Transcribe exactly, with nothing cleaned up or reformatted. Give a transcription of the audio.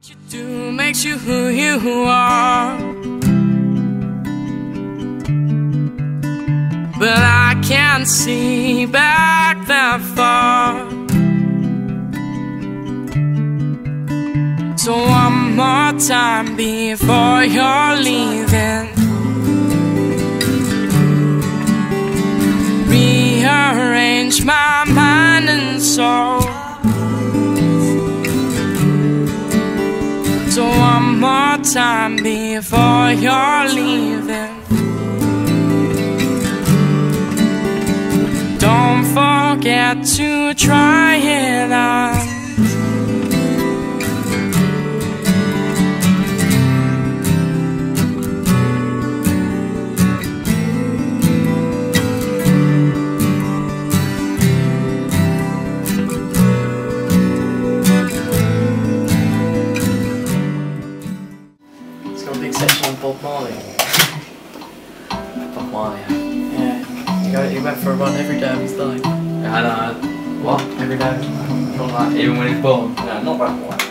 You do makes you who you are, but I can't see back that far. So one more time before you're leaving, rearrange my mind and soul. So one more time before you're leaving, don't forget to try it on. It's got a big section on Bob Marley. Bob Marley. Yeah, he, go, he went for a run every day of his life. Yeah, I know. What? Every day. Not like even when he's born. No, not that one.